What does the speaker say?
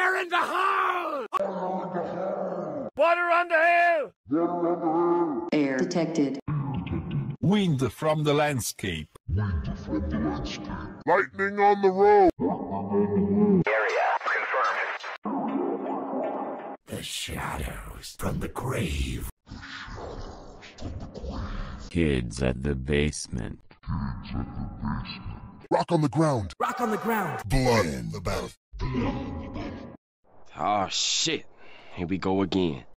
Fire in the hole! Water on the hill! Air detected. Wind from the landscape. Lightning on the road. Area confirmed. The shadows from the grave. Kids at the basement. Rock on the ground. Rock on the ground. Blood in the battle. Oh shit. Here we go again.